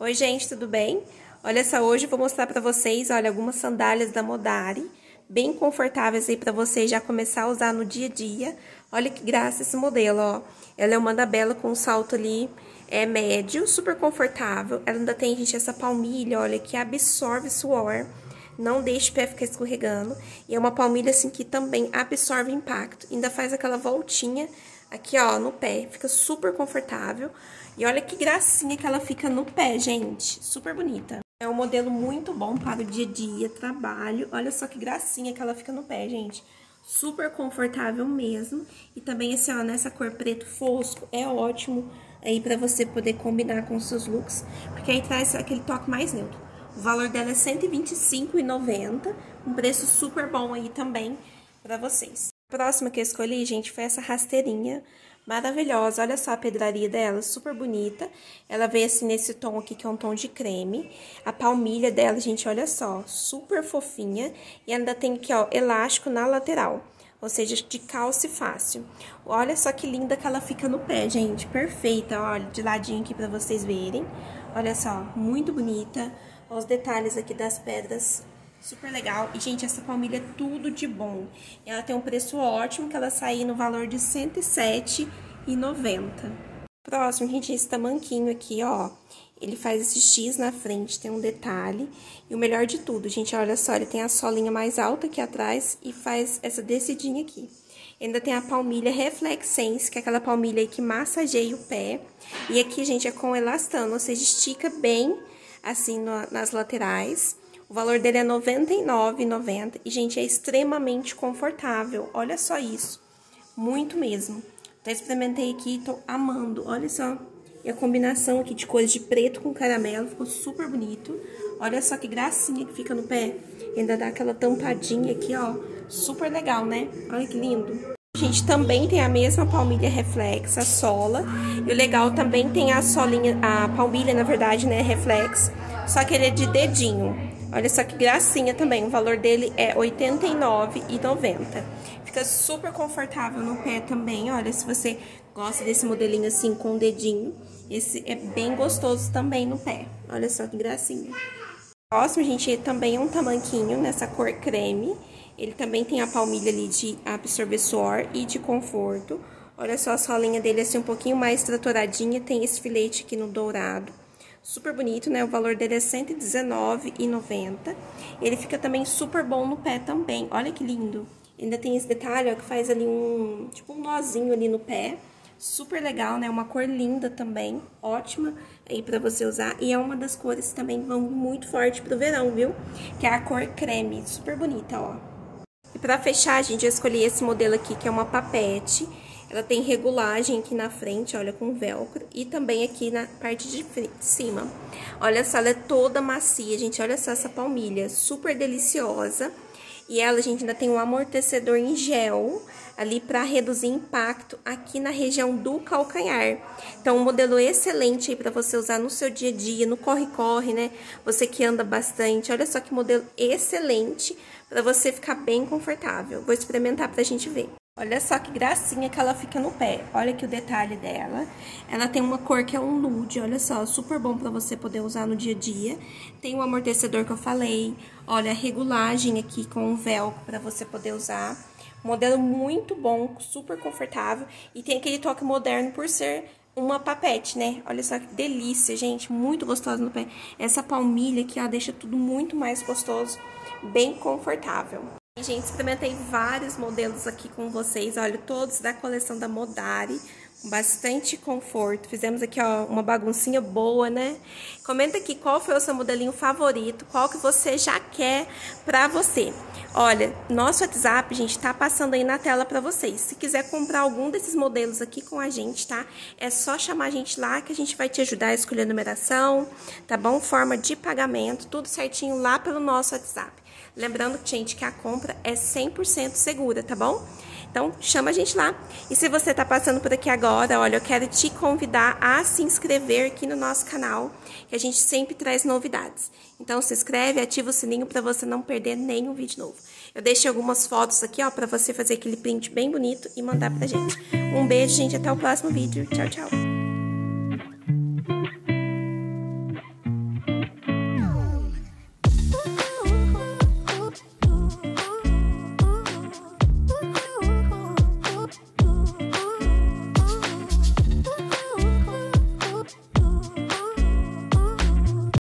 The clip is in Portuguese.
Oi, gente, tudo bem? Olha só, hoje eu vou mostrar pra vocês, olha, algumas sandálias da Modari, bem confortáveis aí pra vocês já começar a usar no dia a dia. Olha que graça esse modelo, ó. Ela é uma Annabella com um salto ali médio, super confortável. Ela ainda tem, gente, essa palmilha, olha, que absorve suor. Não deixe o pé ficar escorregando. E é uma palmilha, assim, que também absorve impacto. Ainda faz aquela voltinha aqui, ó, no pé. Fica super confortável. E olha que gracinha que ela fica no pé, gente. Super bonita. É um modelo muito bom para o dia a dia, trabalho. Olha só que gracinha que ela fica no pé, gente. Super confortável mesmo. E também, assim, ó, nessa cor preto fosco, é ótimo aí pra você poder combinar com os seus looks. Porque aí traz aquele toque mais neutro. O valor dela é R$ 125,90. Um preço super bom aí também pra vocês. A próxima que eu escolhi, gente, foi essa rasteirinha maravilhosa. Olha só a pedraria dela, super bonita. Ela veio assim nesse tom aqui, que é um tom de creme. A palmilha dela, gente, olha só, super fofinha. E ainda tem aqui, ó, elástico na lateral. Ou seja, de calce fácil. Olha só que linda que ela fica no pé, gente. Perfeita, olha, de ladinho aqui pra vocês verem. Olha só, muito bonita. Olha os detalhes aqui das pedras. Super legal. E, gente, essa palmilha é tudo de bom. Ela tem um preço ótimo, que ela sai no valor de R$ 107,90. Próximo, gente, esse tamanquinho aqui, ó. Ele faz esse X na frente, tem um detalhe. E o melhor de tudo, gente, olha só, ele tem a solinha mais alta aqui atrás e faz essa descidinha aqui. Ainda tem a palmilha Reflexense, que é aquela palmilha aí que massageia o pé. E aqui, gente, é com elastano, ou seja, estica bem, assim, nas laterais. O valor dele é R$ 99,90 e, gente, é extremamente confortável. Olha só isso. Muito mesmo. Já experimentei aqui e tô amando. Olha só. E a combinação aqui de cores de preto com caramelo ficou super bonito. Olha só que gracinha que fica no pé. Ainda dá aquela tampadinha aqui, ó. Super legal, né? Olha que lindo. A gente também tem a mesma palmilha reflex, a sola. E o legal também tem a solinha, a palmilha, na verdade, né, reflex. Só que ele é de dedinho. Olha só que gracinha também, o valor dele é R$ 89,90. Fica super confortável no pé também, olha, se você gosta desse modelinho assim com o dedinho, esse é bem gostoso também no pé. Olha só que gracinha. O próximo, gente, também é um tamanquinho nessa cor creme. Ele também tem a palmilha ali de absorver suor e de conforto. Olha só a solinha dele assim um pouquinho mais tratoradinha, tem esse filete aqui no dourado. Super bonito, né? O valor dele é R$ 119,90. Ele fica também super bom no pé também. Olha que lindo. Ainda tem esse detalhe, ó, que faz ali tipo um nozinho ali no pé. Super legal, né? Uma cor linda também. Ótima aí pra você usar. E é uma das cores que também vão muito forte pro verão, viu? Que é a cor creme. Super bonita, ó. E pra fechar, gente, eu escolhi esse modelo aqui, que é uma papete. Ela tem regulagem aqui na frente, olha, com velcro. E também aqui na parte de cima. Olha só, ela é toda macia, gente. Olha só essa palmilha, super deliciosa. E ela, gente, ainda tem um amortecedor em gel ali para reduzir impacto aqui na região do calcanhar. Então, um modelo excelente aí para você usar no seu dia a dia, no corre-corre, né? Você que anda bastante. Olha só que modelo excelente para você ficar bem confortável. Vou experimentar pra gente ver. Olha só que gracinha que ela fica no pé. Olha aqui o detalhe dela. Ela tem uma cor que é um nude, olha só, super bom pra você poder usar no dia a dia. Tem o amortecedor que eu falei. Olha, a regulagem aqui com o velcro pra você poder usar. Modelo muito bom, super confortável. E tem aquele toque moderno por ser uma papete, né? Olha só que delícia, gente, muito gostosa no pé. Essa palmilha aqui, ó, deixa tudo muito mais gostoso, bem confortável. Gente, experimentei vários modelos aqui com vocês, olha, todos da coleção da Modari, com bastante conforto. Fizemos aqui, ó, uma baguncinha boa, né? Comenta aqui qual foi o seu modelinho favorito, qual que você já quer pra você. Olha, nosso WhatsApp, gente, tá passando aí na tela pra vocês. Se quiser comprar algum desses modelos aqui com a gente, tá? É só chamar a gente lá que a gente vai te ajudar a escolher a numeração, tá bom? Forma de pagamento, tudo certinho lá pelo nosso WhatsApp. Lembrando, gente, que a compra é 100% segura, tá bom? Então, chama a gente lá. E se você tá passando por aqui agora, olha, eu quero te convidar a se inscrever aqui no nosso canal, que a gente sempre traz novidades. Então, se inscreve, ativa o sininho para você não perder nenhum vídeo novo. Eu deixei algumas fotos aqui, ó, para você fazer aquele print bem bonito e mandar pra gente. Um beijo, gente, até o próximo vídeo. Tchau, tchau.